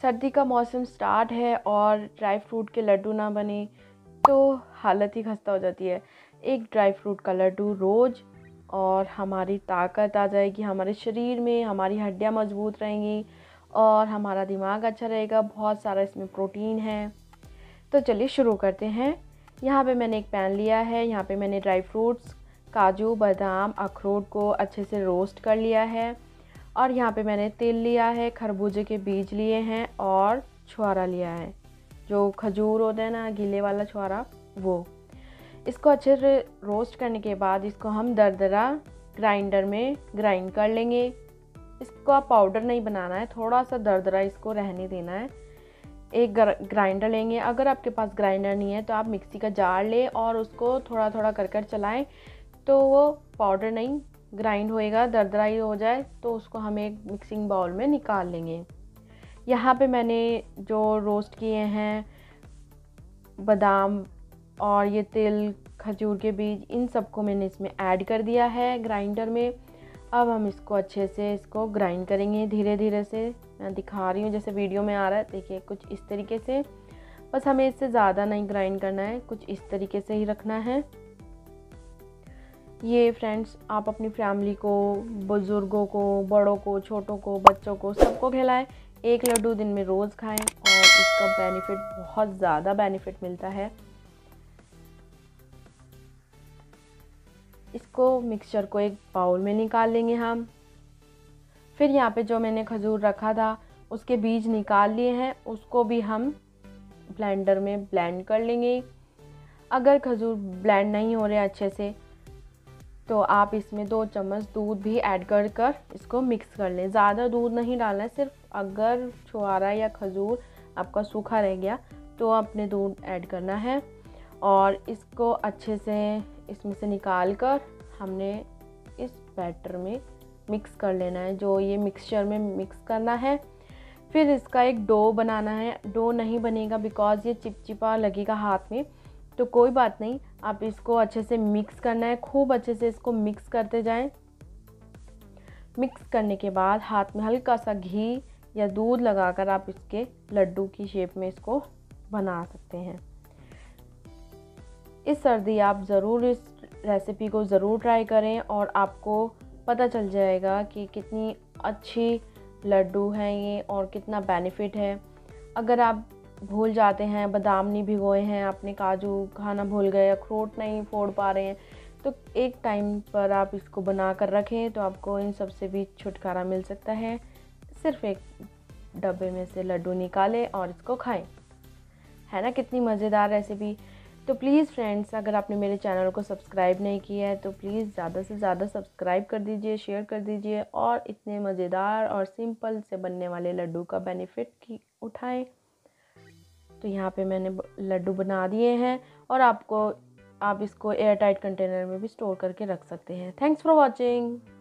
सर्दी का मौसम स्टार्ट है और ड्राई फ्रूट के लड्डू ना बने तो हालत ही खस्ता हो जाती है। एक ड्राई फ्रूट का लड्डू रोज़ और हमारी ताकत आ जाएगी, हमारे शरीर में हमारी हड्डियाँ मजबूत रहेंगी और हमारा दिमाग अच्छा रहेगा। बहुत सारा इसमें प्रोटीन है। तो चलिए शुरू करते हैं। यहाँ पे मैंने एक पैन लिया है। यहाँ पे मैंने ड्राई फ्रूट्स काजू बादाम अखरोट को अच्छे से रोस्ट कर लिया है और यहाँ पे मैंने तिल लिया है, खरबूजे के बीज लिए हैं और छुआरा लिया है, जो खजूर होता है ना गीले वाला छुआरा, वो। इसको अच्छे से रोस्ट करने के बाद इसको हम दरदरा ग्राइंडर में ग्राइंड कर लेंगे। इसको आप पाउडर नहीं बनाना है, थोड़ा सा दरदरा इसको रहने देना है। एक ग्राइंडर लेंगे। अगर आपके पास ग्राइंडर नहीं है तो आप मिक्सी का जार लें और उसको थोड़ा थोड़ा कर चलाएं, तो वो पाउडर नहीं ग्राइंड होएगा, दरदरा ही हो जाए तो उसको हम एक मिक्सिंग बाउल में निकाल लेंगे। यहाँ पे मैंने जो रोस्ट किए हैं बादाम और ये तिल खजूर के बीज, इन सबको मैंने इसमें ऐड कर दिया है ग्राइंडर में। अब हम इसको अच्छे से इसको ग्राइंड करेंगे धीरे धीरे से। मैं दिखा रही हूँ जैसे वीडियो में आ रहा है, देखिए कुछ इस तरीके से। बस हमें इससे ज़्यादा नहीं ग्राइंड करना है, कुछ इस तरीके से ही रखना है। ये फ्रेंड्स आप अपनी फैमिली को, बुज़ुर्गों को, बड़ों को, छोटों को, बच्चों को, सबको खिलाएं। एक लड्डू दिन में रोज़ खाएं और इसका बेनिफिट, बहुत ज़्यादा बेनिफिट मिलता है। इसको मिक्सचर को एक बाउल में निकाल लेंगे हम। फिर यहाँ पे जो मैंने खजूर रखा था उसके बीज निकाल लिए हैं, उसको भी हम ब्लेंडर में ब्लेंड कर लेंगे। अगर खजूर ब्लेंड नहीं हो रहे अच्छे से तो आप इसमें 2 चम्मच दूध भी ऐड कर इसको मिक्स कर लें। ज़्यादा दूध नहीं डालना है, सिर्फ अगर छुआरा या खजूर आपका सूखा रह गया तो आपने दूध ऐड करना है। और इसको अच्छे से इसमें से निकाल कर हमने इस बैटर में मिक्स कर लेना है, जो ये मिक्सचर में मिक्स करना है। फिर इसका एक डो बनाना है। डो नहीं बनेगा बिकॉज़ ये चिपचिपा लगेगा हाथ में, तो कोई बात नहीं, आप इसको अच्छे से मिक्स करना है। खूब अच्छे से इसको मिक्स करते जाएं। मिक्स करने के बाद हाथ में हल्का सा घी या दूध लगाकर आप इसके लड्डू की शेप में इसको बना सकते हैं। इस सर्दी आप ज़रूर इस रेसिपी को ज़रूर ट्राई करें और आपको पता चल जाएगा कि कितनी अच्छी लड्डू हैं ये और कितना बेनिफिट है। अगर आप भूल जाते हैं, बादाम नहीं भिगोए हैं, आपने काजू खाना भूल गए, अखरोट नहीं फोड़ पा रहे हैं, तो एक टाइम पर आप इसको बना कर रखें तो आपको इन सब से भी छुटकारा मिल सकता है। सिर्फ एक डब्बे में से लड्डू निकालें और इसको खाएं। है ना कितनी मज़ेदार रेसिपी। तो प्लीज़ फ्रेंड्स, अगर आपने मेरे चैनल को सब्सक्राइब नहीं किया है तो प्लीज़ ज़्यादा से ज़्यादा सब्सक्राइब कर दीजिए, शेयर कर दीजिए और इतने मज़ेदार और सिंपल से बनने वाले लड्डू का बेनिफिट की उठाएं। तो यहाँ पे मैंने लड्डू बना दिए हैं और आप इसको एयर टाइट कंटेनर में भी स्टोर करके रख सकते हैं। Thanks for watching.